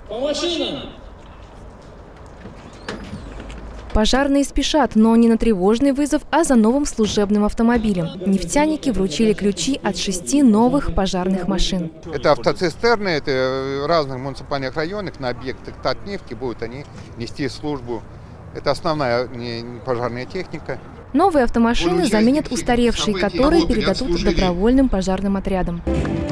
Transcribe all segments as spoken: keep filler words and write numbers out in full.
По машинам! Пожарные спешат, но не на тревожный вызов, а за новым служебным автомобилем. Нефтяники вручили ключи от шести новых пожарных машин. Это автоцистерны, это в разных муниципальных районах на объектах Татнефти будут они нести службу. Это основная пожарная техника. Новые автомашины заменят устаревшие, которые передадут добровольным пожарным отрядам.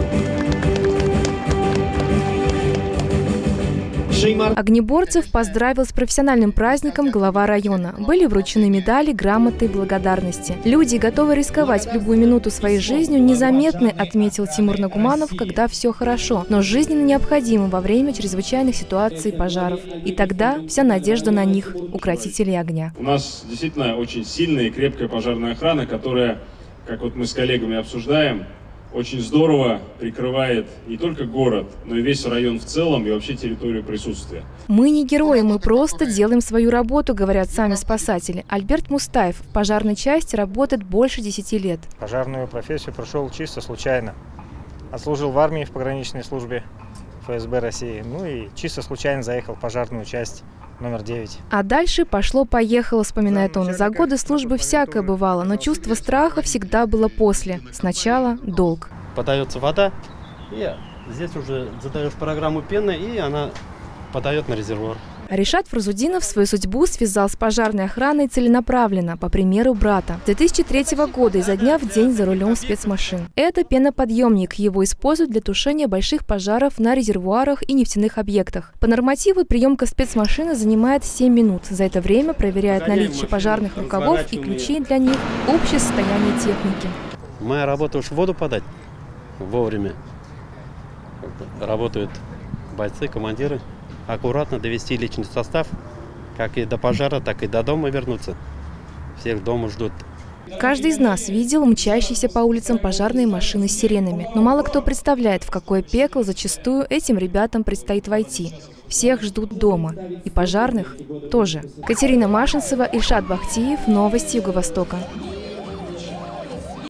Огнеборцев поздравил с профессиональным праздником глава района. Были вручены медали, грамоты, благодарности. Люди, готовы рисковать в любую минуту своей жизнью, незаметны, отметил Тимур Нагуманов, когда все хорошо, но жизненно необходимо во время чрезвычайных ситуаций пожаров. И тогда вся надежда на них, укротителей огня. У нас действительно очень сильная и крепкая пожарная охрана, которая, как вот мы с коллегами обсуждаем, очень здорово прикрывает не только город, но и весь район в целом и вообще территорию присутствия. Мы не герои, мы просто делаем свою работу, говорят сами спасатели. Альберт Мустаев в пожарной части работает больше десяти лет. Пожарную профессию прошел чисто случайно. Отслужил в армии в пограничной службе ФСБ России. Ну и чисто случайно заехал в пожарную часть номер девять. А дальше пошло-поехало, вспоминает он. За годы службы всякое бывало, но чувство страха всегда было после. Сначала долг. Подается вода, и здесь уже задаешь программу пены, и она подает на резервуар. Ришат Фарзудинов свою судьбу связал с пожарной охраной целенаправленно, по примеру брата. С две тысячи третьего года изо дня в день за рулем спецмашин. Это пеноподъемник. Его используют для тушения больших пожаров на резервуарах и нефтяных объектах. По нормативу приемка спецмашины занимает семь минут. За это время проверяют наличие пожарных рукавов и ключей для них, общее состояние техники. Моя работа уж воду подать вовремя. Работают бойцы, командиры. Аккуратно довести личный состав, как и до пожара, так и до дома вернуться. Всех дома ждут. Каждый из нас видел мчащиеся по улицам пожарные машины с сиренами. Но мало кто представляет, в какое пекло зачастую этим ребятам предстоит войти. Всех ждут дома. И пожарных тоже. Катерина Машинцева, Ильшат Бахтиев. Новости Юго-Востока.